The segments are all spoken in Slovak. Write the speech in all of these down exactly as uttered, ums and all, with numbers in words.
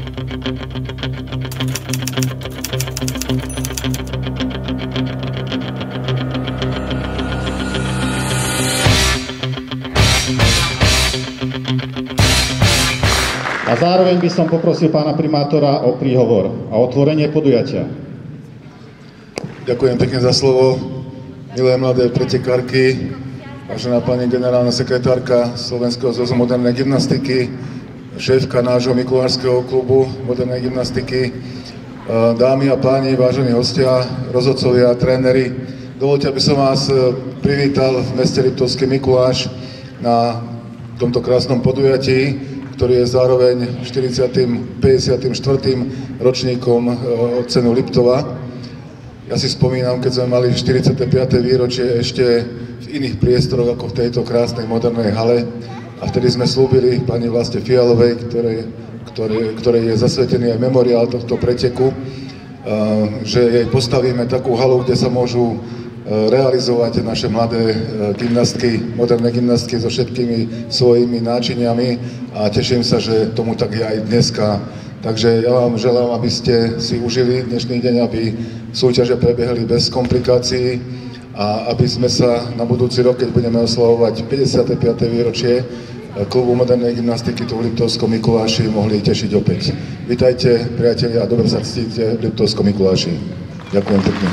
A zároveň by som poprosil pána primátora o príhovor a otvorenie podujatia. Ďakujem pekne za slovo. Milé mladé pretekárky, vážená pani generálna sekretárka Slovenského zväzu modernej gymnastiky, šéfka nášho mikulášskeho klubu modernej gymnastiky, dámy a páni, vážení hostia, rozhodcovia, tréneri, dovoľte, aby som vás privítal v meste Liptovský Mikuláš na tomto krásnom podujatí, ktorý je zároveň štyridsiatym päťdesiatym štvrtým ročníkom cenu Liptova. Ja si spomínam, keď sme mali štyridsiate piate výročie ešte v iných priestoroch ako v tejto krásnej modernej hale. A vtedy sme slúbili pani Vlaste Fialovej, ktorej, ktorej, ktorej je zasvetený aj memoriál tohto preteku, že jej postavíme takú halu, kde sa môžu realizovať naše mladé gymnastky, moderné gymnastky so všetkými svojimi náčiniami a teším sa, že tomu tak je aj dneska. Takže ja vám želám, aby ste si užili dnešný deň, aby súťaže prebiehali bez komplikácií a aby sme sa na budúci rok, keď budeme oslavovať päťdesiate piate výročie klubu modernej gymnastiky tu v Liptovskom Mikuláši, mohli tešiť opäť. Vítajte, priatelia, a dobre sa cítite v Liptovskom Mikuláši. Ďakujem pekne.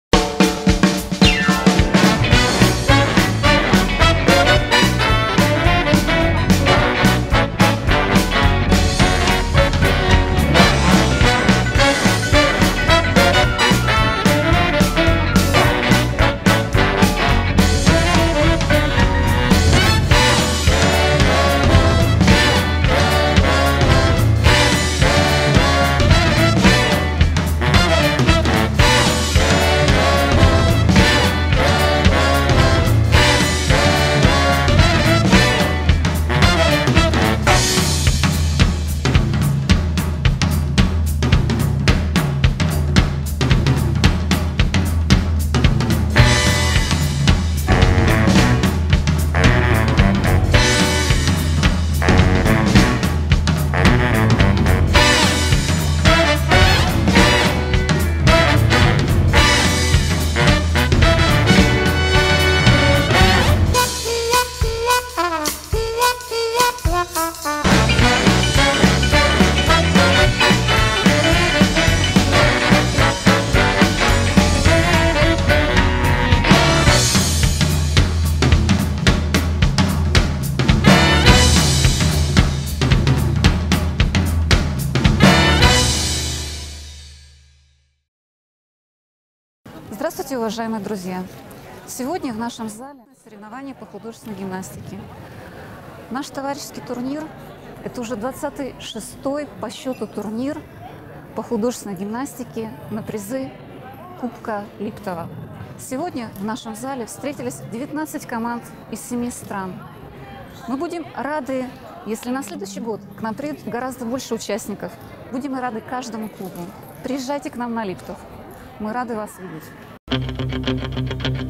Здравствуйте, уважаемые друзья! Сегодня в нашем зале соревнования по художественной гимнастике. Наш товарищеский турнир – это уже двадцатый шестой по счету турнир по художественной гимнастике на призы Кубка Липтова. Сегодня в нашем зале встретились девятнадцать команд из семи стран. Мы будем рады, если на следующий год к нам приедут гораздо больше участников. Будем рады каждому клубу. Приезжайте к нам на Липтов. Мы рады вас видеть.